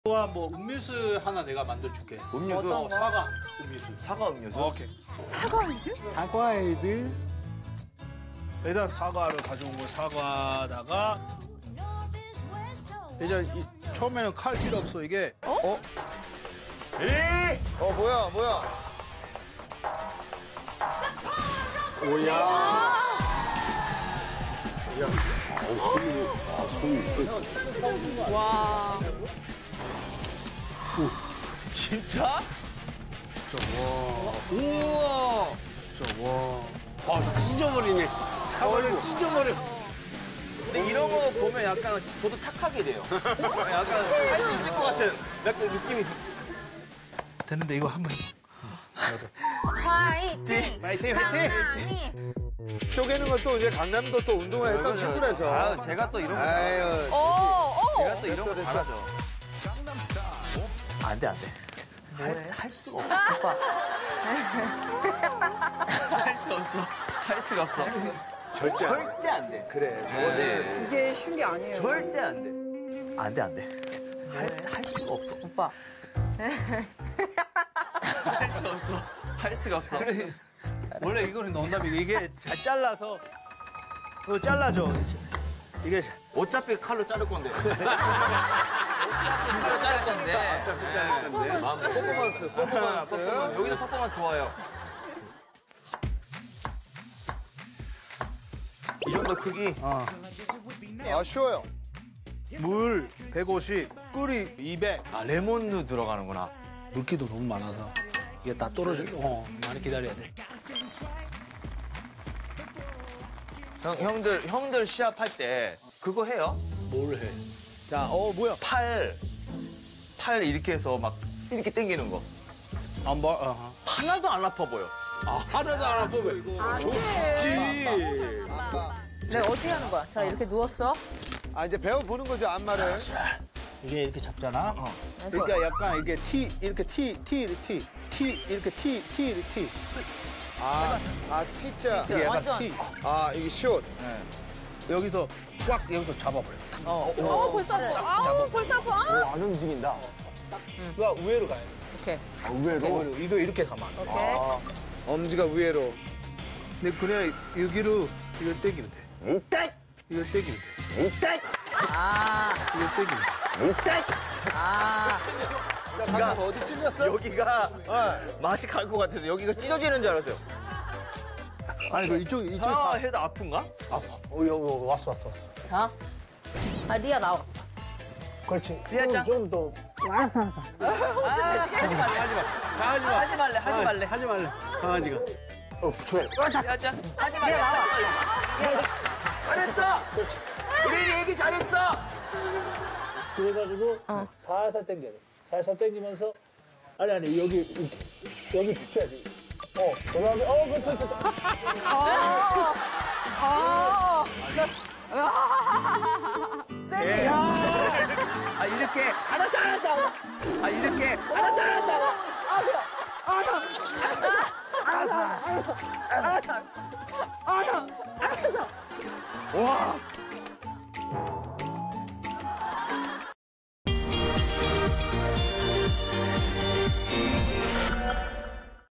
또한 뭐 음료수 하나 내가 만들어줄게. 음료수? 어, 사과 음료수. 사과 음료수? 오케이. 사과에드? 일단 사과를 가져온 거 사과다가 이제 처음에는 칼 필요 없어 이게. 뭐야? 와. 진짜? 우와. 진짜 와. 아 찢어버리네. 사과를 찢어버려. 근데 이런 거 보면 약간 저도 착하게 돼요. 약간 할 수 있을 것 같은 약간 느낌이. 되는데 이거 한번. 화이팅! 화이팅, 화이팅! 강남이! 쪼개는 것도 이제 강남도 또 운동을 했던 친구라서. 아, 제가 또 이런 거. 아유. 제가 또 이런 거 됐어. 잘하죠. 안 돼. 할 수가 없어. 오빠. 할 수가 없어. 절대 안 돼. 그래, 저거는. 이게 쉬운 게 아니에요. 절대 안 돼. 안 돼. 할 수가 없어. 오빠. 할 수가 없어. 원래 이거는 농담이고 이게 잘 잘라서 이거 잘라줘. 이게 어차피 칼로 자를 건데. 어차피 칼로 자를 건데. 퍼포먼스. 여기도 퍼포먼스 좋아요. 이 정도 크기. 아, 쉬워요. 물 150, 꿀이 200. 아, 레몬도 들어가는구나. 물기도 너무 많아서 이게 다 떨어져. 많이 기다려야 돼. 형들 시합할 때 그거 해요? 뭘 해? 자, 뭐야. 팔 이렇게 해서 막 이렇게 당기는 거. 안 봐. 하나도 안 아파 보여. 하나도 안 아파 보여. 좋지. 네, 어떻게 하는 거야? 자, 이렇게 누웠어. 이제 배워보는 거죠, 안마를. 이게 이렇게 잡잖아. 그래서 그러니까 약간 이게 이렇게 이렇게 T. T자. 이게 약간 완전. T. 이게 숏. 여기서 꽉 여기서 잡아버려. 벌써 아파. 벌써 아파. 안 움직인다. 이거 우회로 가야 돼. 이렇게. 우회로. 이거 이렇게 가면 안 돼. 오케이. 엄지가 위로. 근데 그래 여기로 이걸 떼기면 돼. 이걸 떼기면 돼. 아. 이걸 떼기면 돼. 아. 자, 강남 어디 찔렸어? 여기가 맛이 갈 것 같아서 여기가 찢어지는 줄 알았어요. 아니 그 이쪽 아, 해도 아픈가? 아파. 여기 왔어. 자. 리아 나와. 그렇지. 리아짱. 좀 더. 하지 말래. 하지 말래. 강아지가. 붙여야 돼. 리아짱. 하지 말래. 나와. 잘했어. 우리 얘기 잘했어. 그래가지고 살살 당겨야 돼. 살살 당기면서 아니 여기 붙여야지. 그다음에 그렇지. 이렇게 알았어. 이렇게 알았어. 와.